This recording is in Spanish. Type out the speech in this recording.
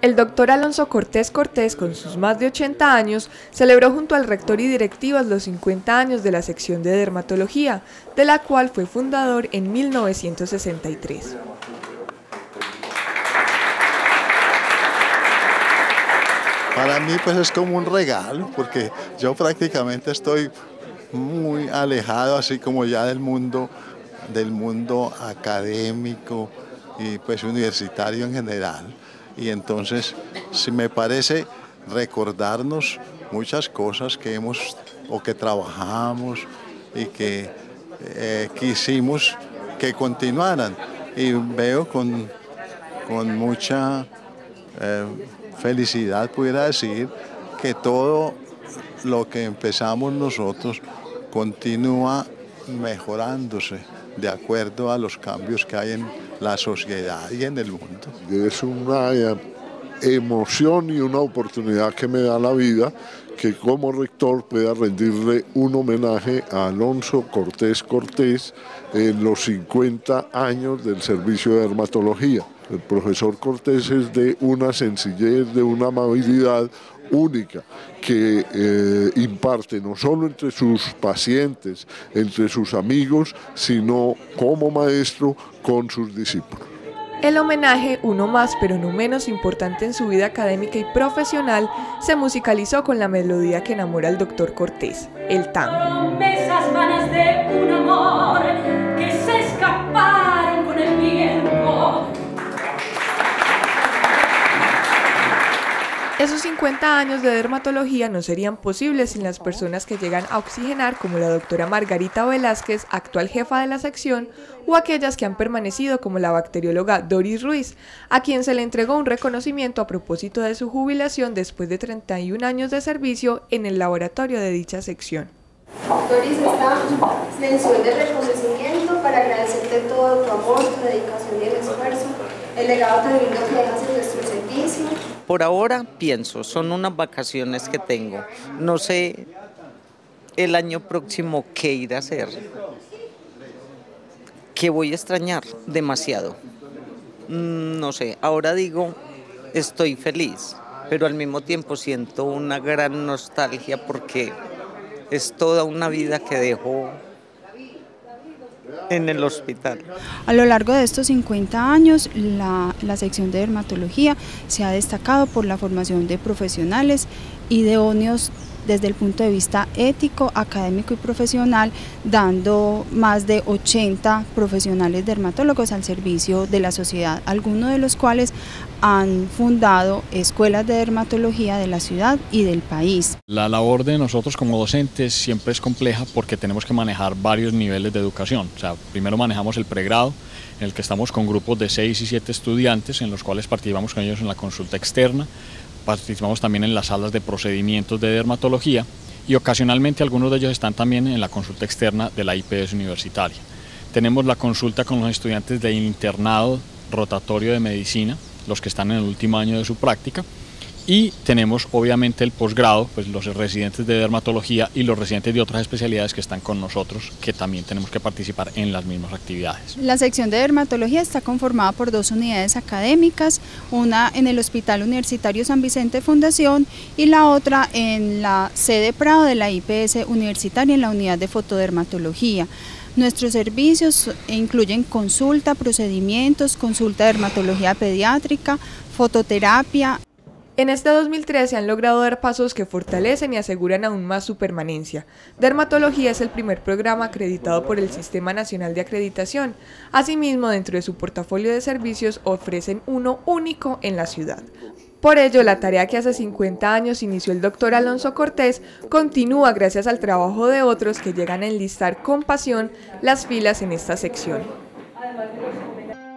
El doctor Alonso Cortés Cortés, con sus más de 80 años, celebró junto al rector y directivas los 50 años de la sección de dermatología, de la cual fue fundador en 1963. Para mí pues es como un regalo, porque yo prácticamente estoy muy alejado, así como ya del mundo académico y pues universitario en general. Y entonces, si me parece recordarnos muchas cosas que hemos o que trabajamos y que quisimos que continuaran. Y veo con mucha felicidad, pudiera decir, que todo lo que empezamos nosotros continúa mejorándose de acuerdo a los cambios que hay en la sociedad y en el mundo. Es una emoción y una oportunidad que me da la vida que como rector pueda rendirle un homenaje a Alonso Cortés Cortés en los 50 años del servicio de dermatología. El profesor Cortés es de una sencillez, de una amabilidad única que imparte no solo entre sus pacientes, entre sus amigos, sino como maestro con sus discípulos. El homenaje, uno más pero no menos importante en su vida académica y profesional, se musicalizó con la melodía que enamora al doctor Cortés, el tango. Promesas vanas de un amor que se escaparon con el viento. Esos 50 años de dermatología no serían posibles sin las personas que llegan a oxigenar, como la doctora Margarita Velázquez, actual jefa de la sección, o aquellas que han permanecido, como la bacterióloga Doris Ruiz, a quien se le entregó un reconocimiento a propósito de su jubilación después de 31 años de servicio en el laboratorio de dicha sección. Doris, esta mención de reconocimiento para agradecerte todo tu amor, tu dedicación y el esfuerzo, el legado tan lindo que dejas en nuestro servicio. Por ahora pienso, son unas vacaciones que tengo. No sé el año próximo qué ir a hacer. Que voy a extrañar demasiado. No sé, ahora digo, estoy feliz, pero al mismo tiempo siento una gran nostalgia porque es toda una vida que dejo en el hospital. A lo largo de estos 50 años, la sección de dermatología se ha destacado por la formación de profesionales idóneos desde el punto de vista ético, académico y profesional, dando más de 80 profesionales dermatólogos al servicio de la sociedad, algunos de los cuales han fundado escuelas de dermatología de la ciudad y del país. La labor de nosotros como docentes siempre es compleja porque tenemos que manejar varios niveles de educación. O sea, primero manejamos el pregrado, en el que estamos con grupos de 6 y 7 estudiantes, en los cuales participamos con ellos en la consulta externa. Participamos también en las salas de procedimientos de dermatología y ocasionalmente algunos de ellos están también en la consulta externa de la IPS universitaria. Tenemos la consulta con los estudiantes de internado rotatorio de medicina, los que están en el último año de su práctica, y tenemos obviamente el posgrado, pues los residentes de dermatología y los residentes de otras especialidades que están con nosotros, que también tenemos que participar en las mismas actividades. La sección de dermatología está conformada por 2 unidades académicas, una en el Hospital Universitario San Vicente Fundación y la otra en la sede Prado de la IPS Universitaria en la unidad de fotodermatología. Nuestros servicios incluyen consulta, procedimientos, consulta de dermatología pediátrica, fototerapia. En este 2013 se han logrado dar pasos que fortalecen y aseguran aún más su permanencia. Dermatología es el primer programa acreditado por el Sistema Nacional de Acreditación. Asimismo, dentro de su portafolio de servicios ofrecen uno único en la ciudad. Por ello, la tarea que hace 50 años inició el doctor Alonso Cortés continúa gracias al trabajo de otros que llegan a enlistar con pasión las filas en esta sección.